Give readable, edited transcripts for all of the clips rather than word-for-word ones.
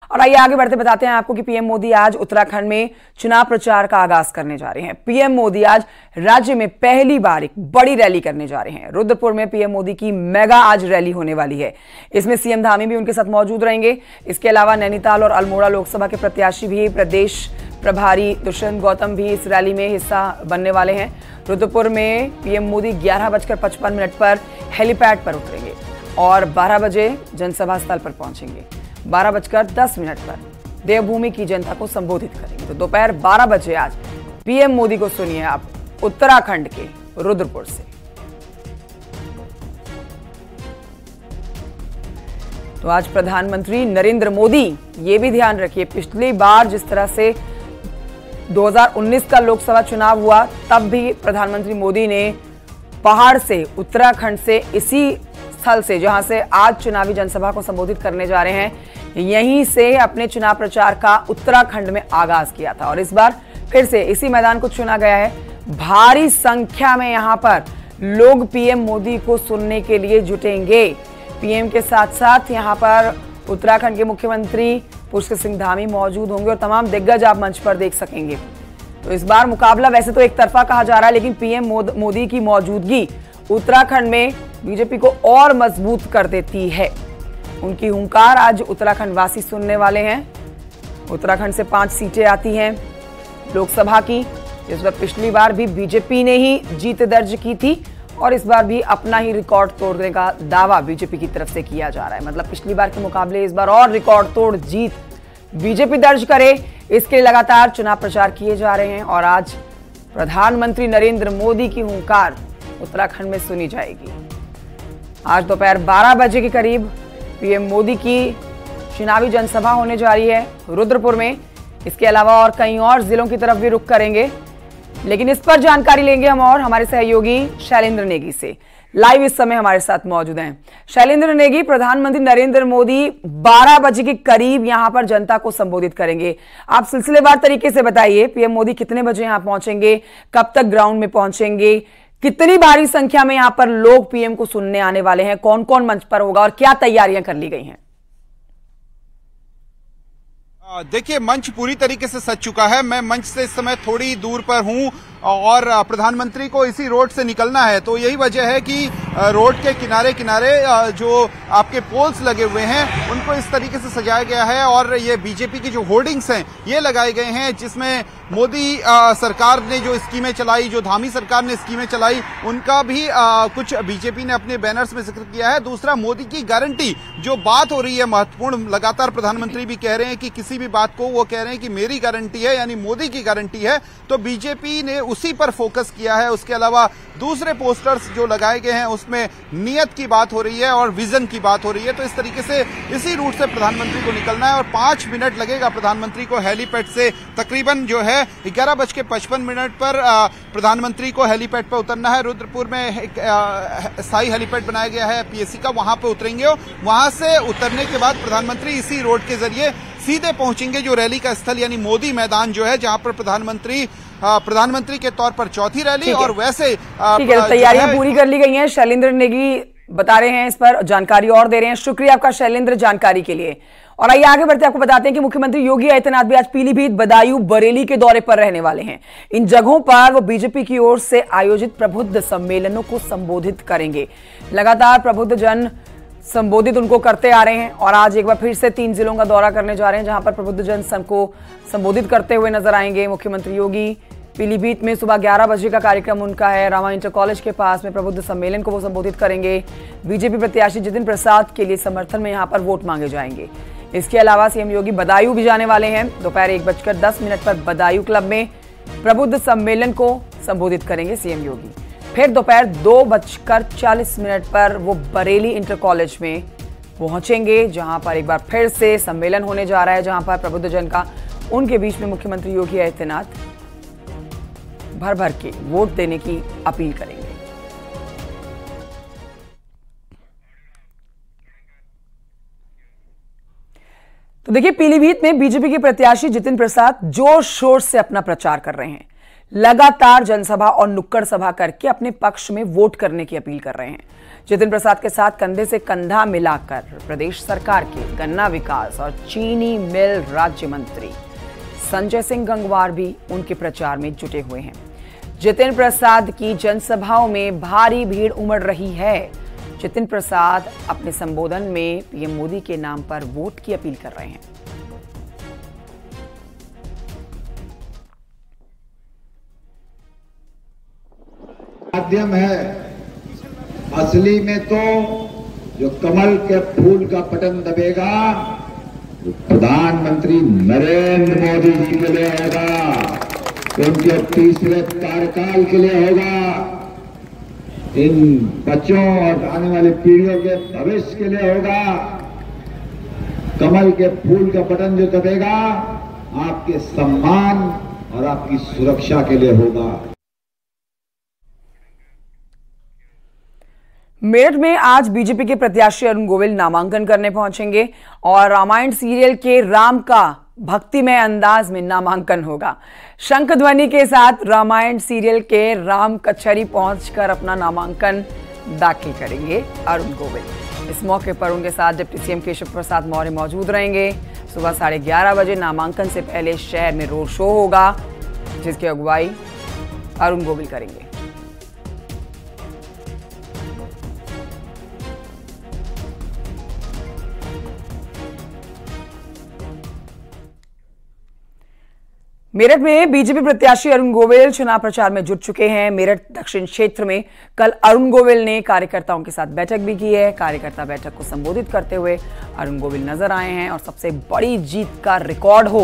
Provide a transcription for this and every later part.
और आइए आगे बढ़ते बताते हैं आपको कि पीएम मोदी आज उत्तराखंड में चुनाव प्रचार का आगाज करने जा रहे हैं। पीएम मोदी आज राज्य में पहली बार एक बड़ी रैली करने जा रहे हैं। रुद्रपुर में पीएम मोदी की मेगा आज रैली होने वाली है। इसमें सीएम धामी भी उनके साथ मौजूद रहेंगे। इसके अलावा नैनीताल और अल्मोड़ा लोकसभा के प्रत्याशी भी, प्रदेश प्रभारी दुष्यंत गौतम भी इस रैली में हिस्सा बनने वाले हैं। रुद्रपुर में पीएम मोदी 11:55 पर हेलीपैड पर उतरेंगे और 12 बजे जनसभा स्थल पर पहुंचेंगे। 12:10 पर देवभूमि की जनता को संबोधित करेंगे। तो दोपहर 12 बजे आज पीएम मोदी को सुनिए आप उत्तराखंड के रुद्रपुर से। तो आज प्रधानमंत्री नरेंद्र मोदी, ये भी ध्यान रखिए, पिछली बार जिस तरह से 2019 का लोकसभा चुनाव हुआ तब भी प्रधानमंत्री मोदी ने पहाड़ से, उत्तराखंड से, इसी स्थल से जहां से आज चुनावी जनसभा को संबोधित करने जा रहे हैं, यहीं से अपने चुनाव प्रचार का उत्तराखंड में आगाज किया था। और इस बार फिर से इसी मैदान को चुना गया है। भारी संख्या में यहां पर लोग पीएम मोदी को सुनने के लिए जुटेंगे। पीएम के साथ साथ यहां पर उत्तराखंड के मुख्यमंत्री पुष्कर सिंह धामी मौजूद होंगे और तमाम दिग्गज आप मंच पर देख सकेंगे। तो इस बार मुकाबला वैसे तो एक तरफा कहा जा रहा है, लेकिन पीएम मोदी की मौजूदगी उत्तराखंड में बीजेपी को और मजबूत कर देती है। उनकी हुंकार आज उत्तराखंड वासी सुनने वाले हैं। उत्तराखंड से 5 सीटें आती हैं लोकसभा की, जिसमें पिछली बार भी बीजेपी ने ही जीत दर्ज की थी और इस बार भी अपना ही रिकॉर्ड तोड़ने का दावा बीजेपी की तरफ से किया जा रहा है। मतलब पिछली बार के मुकाबले इस बार और रिकॉर्ड तोड़ जीत बीजेपी दर्ज करे, इसके लिए लगातार चुनाव प्रचार किए जा रहे हैं। और आज प्रधानमंत्री नरेंद्र मोदी की हुंकार उत्तराखंड में सुनी जाएगी। आज दोपहर 12 बजे के करीब पीएम मोदी की चुनावी जनसभा होने जा रही है रुद्रपुर में। इसके अलावा और कई और जिलों की तरफ भी रुख करेंगे, लेकिन इस पर जानकारी लेंगे हम और हमारे सहयोगी शैलेंद्र नेगी से। लाइव इस समय हमारे साथ मौजूद हैं शैलेंद्र नेगी। प्रधानमंत्री नरेंद्र मोदी 12 बजे के करीब यहां पर जनता को संबोधित करेंगे। आप सिलसिलेवार तरीके से बताइए, पीएम मोदी कितने बजे यहां पहुंचेंगे, कब तक ग्राउंड में पहुंचेंगे, कितनी भारी संख्या में यहां पर लोग पीएम को सुनने आने वाले हैं, कौन कौन मंच पर होगा और क्या तैयारियां कर ली गई हैं? देखिए, मंच पूरी तरीके से सज चुका है। मैं मंच से इस समय थोड़ी दूर पर हूं और प्रधानमंत्री को इसी रोड से निकलना है, तो यही वजह है कि रोड के किनारे किनारे जो आपके पोल्स लगे हुए हैं उनको इस तरीके से सजाया गया है और ये बीजेपी की जो होर्डिंग्स हैं ये लगाए गए हैं, जिसमें मोदी सरकार ने जो स्कीमें चलाई, जो धामी सरकार ने स्कीमें चलाई, उनका भी कुछ बीजेपी ने अपने बैनर्स में जिक्र किया है। दूसरा, मोदी की गारंटी जो बात हो रही है महत्वपूर्ण, लगातार प्रधानमंत्री भी कह रहे हैं कि किसी भी बात को वो कह रहे हैं कि मेरी गारंटी है, यानी मोदी की गारंटी है, तो बीजेपी ने उसी पर फोकस किया है। उसके अलावा दूसरे पोस्टर्स जो लगाए गए हैं उसमें नियत की बात हो रही है और विजन की बात हो रही है। तो इस तरीके से इसी रूट से प्रधानमंत्री को निकलना है और 5 मिनट लगेगा प्रधानमंत्री को हेलीपैड से, तकरीबन जो है 11:55 पर प्रधानमंत्री को हेलीपैड पर उतरना है। रुद्रपुर में एक स्थायी हेलीपैड बनाया गया है पीएससी का, वहां पर उतरेंगे और वहां से उतरने के बाद प्रधानमंत्री इसी रोड के जरिए सीधे पहुंचेंगे जो रैली का स्थल यानी मोदी मैदान जो है, जहां पर प्रधानमंत्री के तौर पर चौथी रैली और वैसे तैयारियां पूरी कर ली गई हैं। शैलेंद्र नेगी बता रहे हैं, इस पर जानकारी और दे रहे हैं। शुक्रिया आपका शैलेंद्र जानकारी के लिए। और आइए आगे बढ़ते आपको बताते हैं कि मुख्यमंत्री योगी आदित्यनाथ भी आज पीलीभीत, बदायूं, बरेली के दौरे पर रहने वाले हैं। इन जगहों पर वो बीजेपी की ओर से आयोजित प्रबुद्ध सम्मेलनों को संबोधित करेंगे। लगातार प्रबुद्ध जन संबोधित उनको करते आ रहे हैं और आज एक बार फिर से 3 जिलों का दौरा करने जा रहे हैं, जहां पर प्रबुद्ध जन को संबोधित करते हुए नजर आएंगे मुख्यमंत्री योगी। पीलीभीत में सुबह 11 बजे का कार्यक्रम उनका है। रामा इंटर कॉलेज के पास में प्रबुद्ध सम्मेलन को वो संबोधित करेंगे। बीजेपी प्रत्याशी जितिन प्रसाद के लिए समर्थन में यहां पर वोट मांगे जाएंगे। इसके अलावा सीएम योगी बदायूं भी जाने वाले हैं। दोपहर 1:10 पर बदायूं क्लब में प्रबुद्ध सम्मेलन को संबोधित करेंगे सीएम योगी। फिर दोपहर 2:40 पर वो बरेली इंटर कॉलेज में पहुंचेंगे, जहां पर एक बार फिर से सम्मेलन होने जा रहा है, जहां पर प्रबुद्ध जन का उनके बीच में मुख्यमंत्री योगी आदित्यनाथ भर भर के वोट देने की अपील करेंगे। तो देखिए, पीलीभीत में बीजेपी के प्रत्याशी जितिन प्रसाद जोर शोर से अपना प्रचार कर रहे हैं, लगातार जनसभा और नुक्कड़ सभा करके अपने पक्ष में वोट करने की अपील कर रहे हैं। जितिन प्रसाद के साथ कंधे से कंधा मिलाकर प्रदेश सरकार के गन्ना विकास और चीनी मिल राज्य मंत्री संजय सिंह गंगवार भी उनके प्रचार में जुटे हुए हैं। जितिन प्रसाद की जनसभाओं में भारी भीड़ उमड़ रही है। जितिन प्रसाद अपने संबोधन में पीएम मोदी के नाम पर वोट की अपील कर रहे हैं। माध्यम है, असली में तो जो कमल के फूल का बटन दबेगा वो प्रधानमंत्री नरेंद्र मोदी जी के लिए होगा, उनके तीसरे कार्यकाल के लिए होगा, इन बच्चों और आने वाली पीढ़ियों के भविष्य के लिए होगा। कमल के फूल का बटन जो दबेगा आपके सम्मान और आपकी सुरक्षा के लिए होगा। मेरठ में आज बीजेपी के प्रत्याशी अरुण गोविल नामांकन करने पहुंचेंगे और रामायण सीरियल के राम का भक्तिमय अंदाज में नामांकन होगा। शंख ध्वनि के साथ रामायण सीरियल के राम कचहरी पहुंचकर अपना नामांकन दाखिल करेंगे अरुण गोविल। इस मौके पर उनके साथ डिप्टी सीएम केशव प्रसाद मौर्य मौजूद रहेंगे। सुबह 11:30 बजे नामांकन से पहले शहर में रोड शो होगा, जिसकी अगुवाई अरुण गोविल करेंगे। मेरठ में बीजेपी प्रत्याशी अरुण गोविल चुनाव प्रचार में जुट चुके हैं। मेरठ दक्षिण क्षेत्र में कल अरुण गोविल ने कार्यकर्ताओं के साथ बैठक भी की है। कार्यकर्ता बैठक को संबोधित करते हुए अरुण गोविल नजर आए हैं और सबसे बड़ी जीत का रिकॉर्ड हो,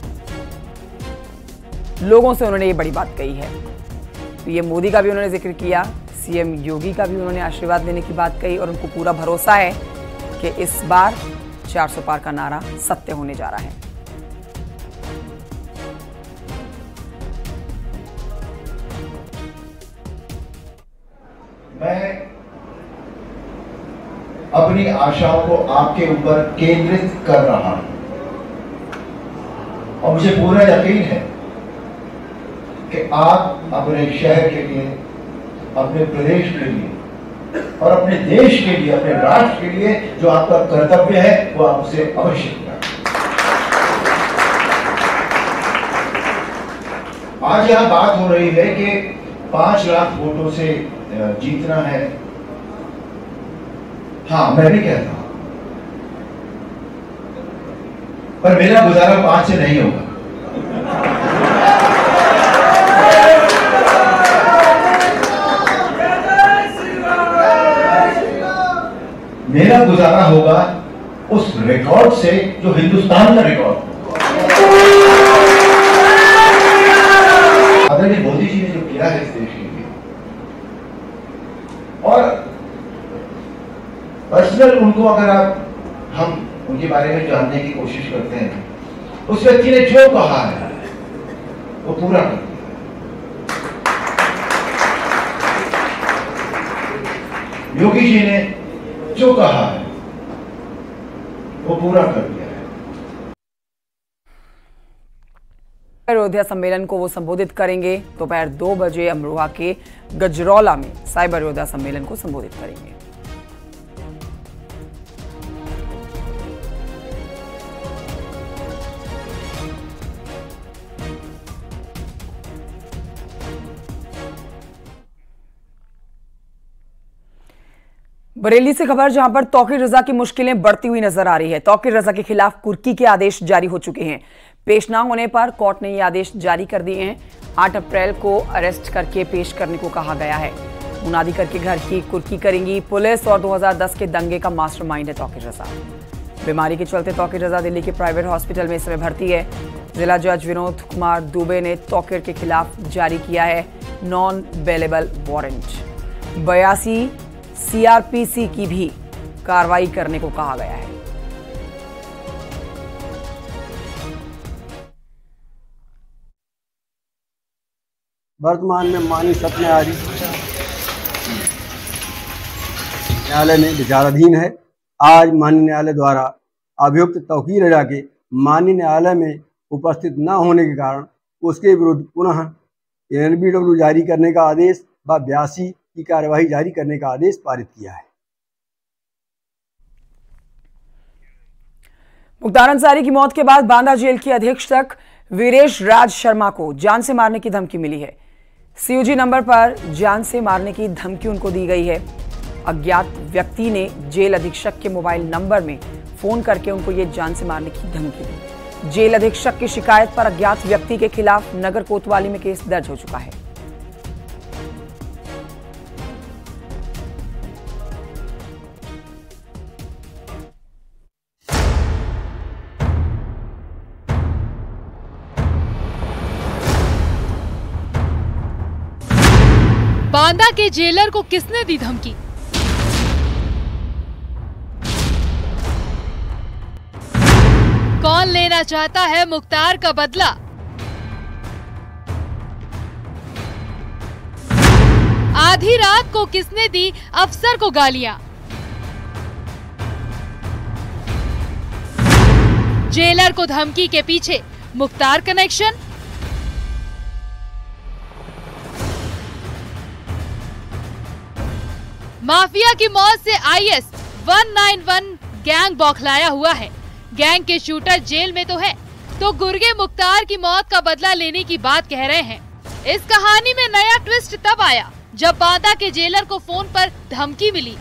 लोगों से उन्होंने ये बड़ी बात कही है। पीएम मोदी का भी उन्होंने जिक्र किया, सीएम योगी का भी उन्होंने आशीर्वाद देने की बात कही और उनको पूरा भरोसा है कि इस बार 400 पार का नारा सत्य होने जा रहा है। मैं अपनी आशाओं को आपके ऊपर केंद्रित कर रहा हूं और मुझे पूरा यकीन है कि आप अपने शहर के लिए, अपने प्रदेश के लिए और अपने देश के लिए, अपने राष्ट्र के लिए जो आपका कर्तव्य है वो आप उसे अवश्य करें। आज यहां बात हो रही है कि 5 लाख वोटों से जीतना है। हाँ, मैं भी कहता हूं, पर मेरा गुजारा 5 से नहीं होगा। मेरा गुजारा होगा उस रिकॉर्ड से जो हिंदुस्तान का रिकॉर्ड। आदरणीय मोदी जी ने जो किया है इस देश के लिए, और पर्सनल उनको अगर हम उनके बारे में जानने की कोशिश करते हैं, उस व्यक्ति ने जो कहा है वो पूरा कर दिया। योगी जी ने जो कहा है वो पूरा कर दिया है। अयोध्या सम्मेलन को वो संबोधित करेंगे। दोपहर 2 बजे अमरोहा के गजरौला में साइबर अयोध्या सम्मेलन को संबोधित करेंगे। बरेली से खबर, जहां पर तौकीर रजा की मुश्किलें बढ़ती हुई नजर आ रही है। तौकीर रजा के खिलाफ कुर्की के आदेश जारी हो चुके हैं। पेश ना होने पर कोर्ट ने ये आदेश जारी कर दिए हैं। 8 अप्रैल को अरेस्ट करके पेश करने को कहा गया है। मुनादी करके घर की कुर्की करेंगी पुलिस। और 2010 के दंगे का मास्टरमाइंड है तौकीर रजा। बीमारी के चलते तौकीर रजा दिल्ली के प्राइवेट हॉस्पिटल में इस समय भर्ती है। जिला जज विनोद कुमार दुबे ने तौकीर के खिलाफ जारी किया है नॉन बेलेबल वारंट। 82 सीआरपीसी की भी कार्रवाई करने को कहा गया है। वर्तमान में माननीय सत्य न्यायालय में विचाराधीन है। आज माननीय न्यायालय द्वारा अभियुक्त तौकीर रजा के माननीय न्यायालय में उपस्थित न होने के कारण उसके विरुद्ध पुनः NBW जारी करने का आदेश व 82 की कार्यवाही जारी करने का आदेश पारित किया है। मुख्तार अंसारी की मौत के बाद बांदा जेल के अधीक्षक वीरेश राज शर्मा को जान से मारने की धमकी मिली है। COG नंबर पर जान से मारने की धमकी उनको दी गई है। अज्ञात व्यक्ति ने जेल अधीक्षक के मोबाइल नंबर में फोन करके उनको ये जान से मारने की धमकी दी। जेल अधीक्षक की शिकायत पर अज्ञात व्यक्ति के खिलाफ नगर कोतवाली में केस दर्ज हो चुका है। बांदा के जेलर को किसने दी धमकी? कौन लेना चाहता है मुख्तार का बदला? आधी रात को किसने दी अफसर को गालियां? जेलर को धमकी के पीछे मुख्तार कनेक्शन? माफिया की मौत से IS 191 गैंग बौखलाया हुआ है। गैंग के शूटर जेल में तो है, तो गुर्गे मुख्तार की मौत का बदला लेने की बात कह रहे हैं। इस कहानी में नया ट्विस्ट तब आया जब बांदा के जेलर को फोन पर धमकी मिली।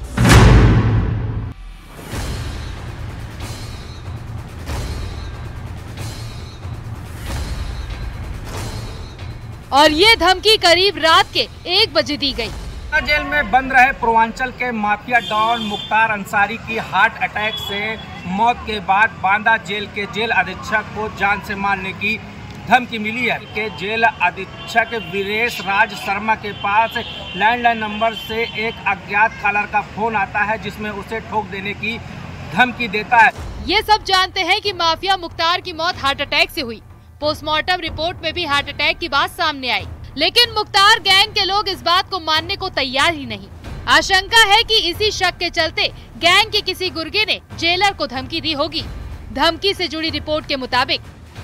और ये धमकी करीब रात के 1 बजे दी गई। जेल में बंद रहे पूर्वांचल के माफिया डॉन मुख्तार अंसारी की हार्ट अटैक से मौत के बाद बांदा जेल के जेल अधीक्षक को जान से मारने की धमकी मिली है। के जेल अधीक्षक वीरेश राज शर्मा के पास लैंडलाइन नंबर से एक अज्ञात कॉलर का फोन आता है जिसमें उसे ठोक देने की धमकी देता है। ये सब जानते हैं कि माफिया मुख्तार की मौत हार्ट अटैक से हुई। पोस्टमार्टम रिपोर्ट में भी हार्ट अटैक की बात सामने आई, लेकिन मुख्तार गैंग के लोग इस बात को मानने को तैयार ही नहीं। आशंका है कि इसी शक के चलते गैंग के किसी गुर्गे ने जेलर को धमकी दी होगी। धमकी से जुड़ी रिपोर्ट के मुताबिक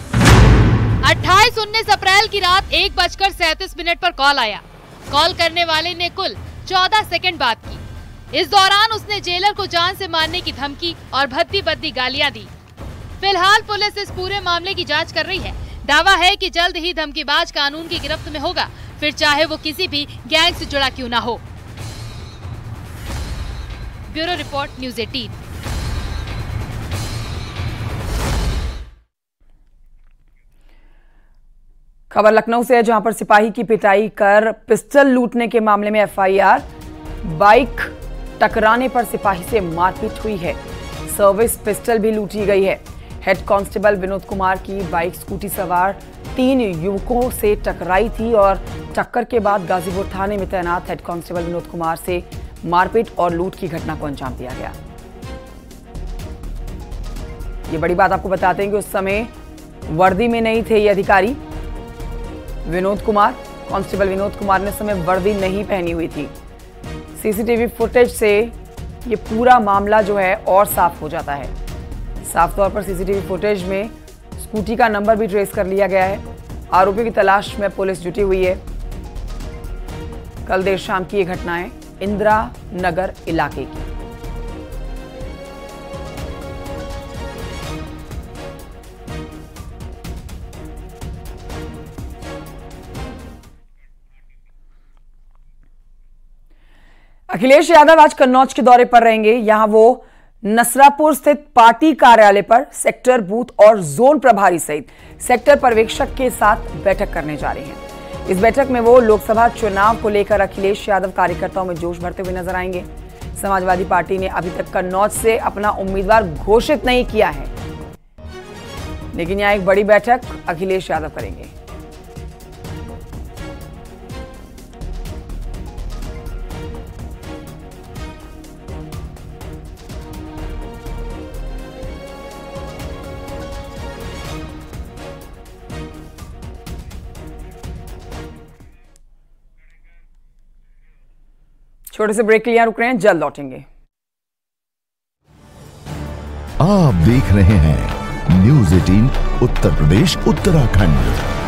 28-19 अप्रैल की रात 1:37 पर कॉल आया। कॉल करने वाले ने कुल 14 सेकंड बात की। इस दौरान उसने जेलर को जान से मारने की धमकी और भद्दी बद्दी गालियां दी। फिलहाल पुलिस इस पूरे मामले की जांच कर रही है। दावा है कि जल्द ही धमकीबाज कानून की गिरफ्त में होगा, फिर चाहे वो किसी भी गैंग से जुड़ा क्यों ना हो। Bureau report, news 18। खबर लखनऊ से है, जहां पर सिपाही की पिटाई कर पिस्टल लूटने के मामले में FIR। बाइक टकराने पर सिपाही से मारपीट हुई है। सर्विस पिस्टल भी लूटी गई है। हेड कांस्टेबल विनोद कुमार की बाइक स्कूटी सवार 3 युवकों से टकराई थी और टक्कर के बाद गाजीपुर थाने में तैनात हेड कांस्टेबल विनोद कुमार से मारपीट और लूट की घटना को अंजाम दिया गया। ये बड़ी बात आपको बताते हैं कि उस समय वर्दी में नहीं थे ये अधिकारी। विनोद कुमार, कांस्टेबल विनोद कुमार ने समय वर्दी नहीं पहनी हुई थी। CCTV फुटेज से ये पूरा मामला जो है और साफ हो जाता है। साफ तौर पर CCTV फुटेज में स्कूटी का नंबर भी ट्रेस कर लिया गया है। आरोपियों की तलाश में पुलिस जुटी हुई है। कल देर शाम की ये घटना है इंदिरा नगर इलाके की। अखिलेश यादव आज कन्नौज के दौरे पर रहेंगे। यहां वो नसरापुर स्थित पार्टी कार्यालय पर सेक्टर, बूथ और जोन प्रभारी सहित सेक्टर पर्यवेक्षक के साथ बैठक करने जा रहे हैं। इस बैठक में वो लोकसभा चुनाव को लेकर अखिलेश यादव कार्यकर्ताओं में जोश भरते हुए नजर आएंगे। समाजवादी पार्टी ने अभी तक कन्नौज से अपना उम्मीदवार घोषित नहीं किया है, लेकिन यहां एक बड़ी बैठक अखिलेश यादव करेंगे। छोटे से ब्रेक के लिए रुक रहे हैं, जल्द लौटेंगे। आप देख रहे हैं न्यूज़ 18 उत्तर प्रदेश उत्तराखंड।